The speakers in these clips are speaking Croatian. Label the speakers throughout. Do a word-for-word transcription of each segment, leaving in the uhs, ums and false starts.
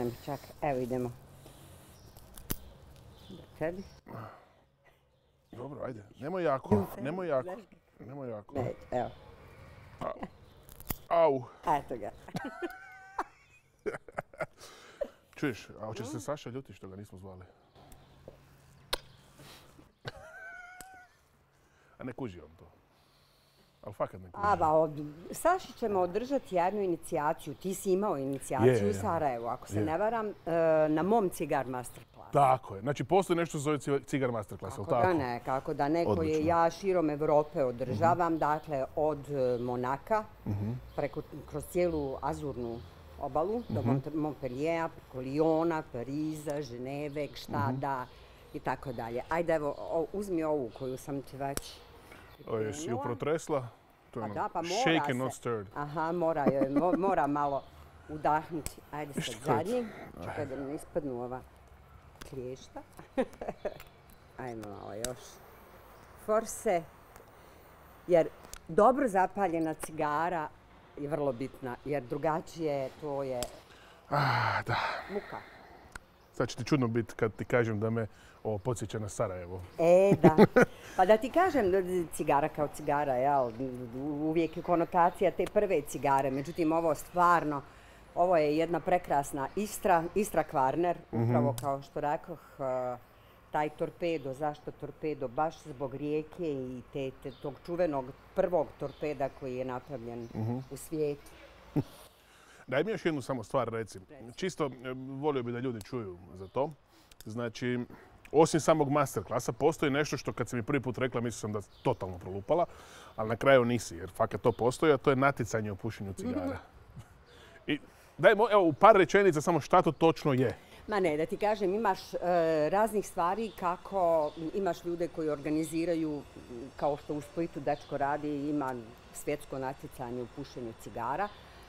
Speaker 1: Ajme, čak, evo idemo. Do tebi.
Speaker 2: Dobro, ajde. Nemoj jako, nemoj jako. Nemoj jako.
Speaker 1: Neće, evo.
Speaker 2: Au.
Speaker 1: Eto ga.
Speaker 2: Čuješ, a hoće se Saša ljuti što ga nismo zvali? A ne kuži on to. Ali fakat ne kuži.
Speaker 1: A, ba, od... Saši ćemo održati jednu inicijaciju. Ti si imao inicijaciju
Speaker 2: Je, je,
Speaker 1: u Sarajevu, ako se
Speaker 2: je.
Speaker 1: ne varam, e, na mom cigar masterclassu.
Speaker 2: Tako je. Znači, postoji nešto što se zove cigar masterclass,
Speaker 1: Kako
Speaker 2: ali tako?
Speaker 1: da ne, kako da ne, koje
Speaker 2: Odlično.
Speaker 1: ja širom Evrope održavam, dakle od e, Monaka, preko, kroz cijelu Azurnu obalu, do Mont- Montpelliera, preko Liona, Pariza, Ženeve, Gštada i tako dalje. Ajde, evo, o- uzmi ovu koju sam ti već
Speaker 2: O, jesi ju
Speaker 1: pripremila.
Speaker 2: protresla? To je
Speaker 1: Pa
Speaker 2: ono,
Speaker 1: da, pa mora
Speaker 2: shake
Speaker 1: se.
Speaker 2: and not stirred.
Speaker 1: Aha, mora, joj, mo- mora malo udahnuti. Ajde sad
Speaker 2: Viš kako je?
Speaker 1: zadnji. Čekaj da mi ne ispadnu ova klješta. Ajmo malo još. Forse. Jer dobro zapaljena cigara je vrlo bitna. Jer drugačije to je
Speaker 2: Ah, da.
Speaker 1: muka.
Speaker 2: Sad će ti čudno biti kad ti kažem da me ovo podsjeća na Sarajevo.
Speaker 1: E, da. Pa da ti kažem, cigara kao cigara, jel? Uvijek je konotacija te prve cigare. Međutim, ovo stvarno, ovo je jedna prekrasna Istra, Istra Kvarner, upravo kao što rekoh, eh, taj torpedo, zašto torpedo? Baš zbog rijeke i te, te, tog čuvenog prvog torpeda koji je napravljen u svijetu.
Speaker 2: Daj mi još jednu samo stvar reci. Čisto e, volio bi da ljudi čuju za to. Znači, osim samog masterklasa, postoji nešto što kad si mi prvi put rekla, mislio sam da totalno prolupala, ali na kraju nisi, jer fakat to postoji, a to je natjecanje u pušenju cigara. I daj, mo- evo, u par rečenica samo šta to točno je.
Speaker 1: Ma ne, da ti kažem, imaš e, raznih stvari kako imaš ljude koji organiziraju, kao što u Splitu dečko radi, ima svjetsko natjecanje u pušenju cigara.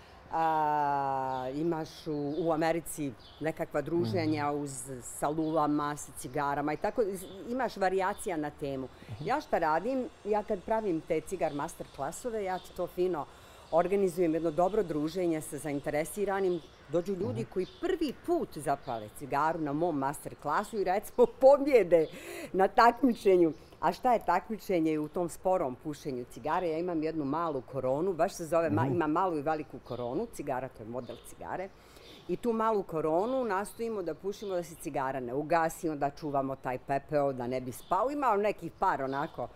Speaker 1: A, imaš u, u Americi nekakva druženja uz salulama sa cigarama i tako. Imaš varijacija na temu. Ja šta radim? Ja kad pravim te cigar master klasove, ja ti to fino organizujem jedno dobro druženje sa zainteresiranim. Dođu ljudi koji prvi put zapale cigaru na mom master klasu i recimo pobjede na takmičenju. A šta je takmičenje u tom sporom pušenju cigare? Ja imam jednu malu koronu, baš se zove, ma, ima malu i veliku koronu, cigara to je model cigare. I tu malu koronu nastojimo da pušimo da se cigara ne ugasi, onda čuvamo taj pepeo da ne bi spao. Imao nekih par onako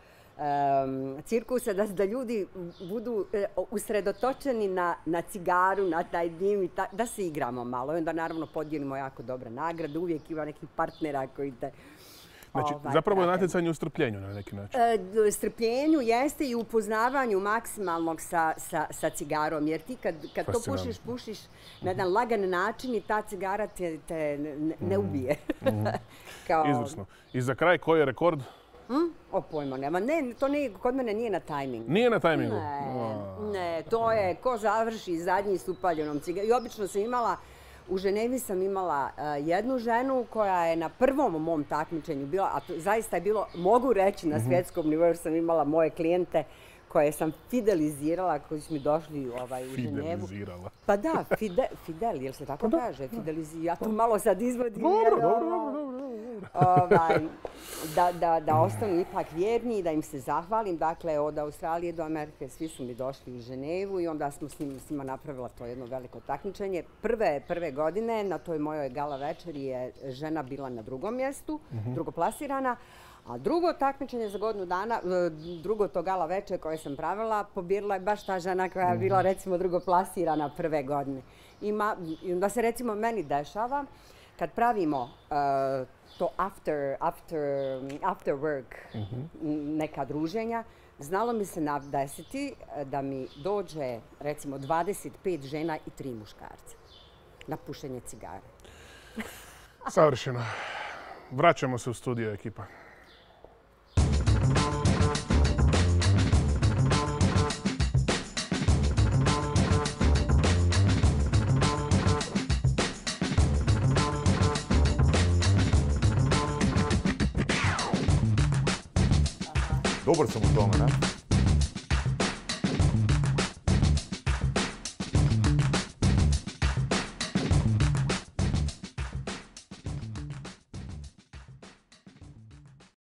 Speaker 1: um, cirkusa da, da ljudi budu e, usredotočeni na, na cigaru, na taj dim i ta, da se igramo malo. I onda naravno podijelimo jako dobre nagrade, uvijek ima nekih partnera koji te...
Speaker 2: Znači,
Speaker 1: ovaj,
Speaker 2: zapravo je
Speaker 1: prate.
Speaker 2: natjecanje u strpljenju na neki način.
Speaker 1: E, strpljenju jeste i upoznavanju maksimalnog sa, sa, sa cigarom, jer ti kad, kad to
Speaker 2: Fascinantno.
Speaker 1: pušiš, pušiš na jedan lagan način i ta cigara te, te ne, ne ubije. Kao,
Speaker 2: Izvrsno. I za kraj, koji je rekord?
Speaker 1: Hm? O pojma, nema. Ne, to ne, kod mene nije na tajmingu.
Speaker 2: Nije na tajmingu.
Speaker 1: Ne, ne, to je ko završi zadnji s upaljenom cigarom. I obično sam imala, u Ženevi sam imala uh, jednu ženu koja je na prvom mom takmičenju bila, a to zaista je bilo, mogu reći na svjetskom nivou, jer sam imala moje klijente koje sam fidelizirala, koji su mi došli ovaj, u Ženevu.
Speaker 2: Fidelizirala.
Speaker 1: Pa da, fide, fidel, jel se tako kaže? Fidelizi, ja to malo sad izvodim.
Speaker 2: Dobro,
Speaker 1: jer,
Speaker 2: dobro,
Speaker 1: ovo,
Speaker 2: dobro, dobro, dobro.
Speaker 1: Ovaj, da, da, da ostanu ipak vjerni i da im se zahvalim. Dakle, od Australije do Amerike svi su mi došli u Ženevu i onda smo s njima, s njima napravila to jedno veliko takmičenje. Prve, prve godine na toj mojoj gala večeri je žena bila na drugom mjestu, drugoplasirana. A drugo takmičenje za godinu dana, drugo to gala večer koje sam pravila, pobjedila je baš ta žena koja je bila recimo drugoplasirana prve godine. Ima, i onda se recimo meni dešava kad pravimo uh, to after, after, after work neka druženja, znalo mi se desiti da mi dođe recimo dvadeset pet žena i tri muškarca na pušenje cigare.
Speaker 2: Savršeno. Vraćamo se u studio, ekipa.
Speaker 3: Dobar sam u tome, ne?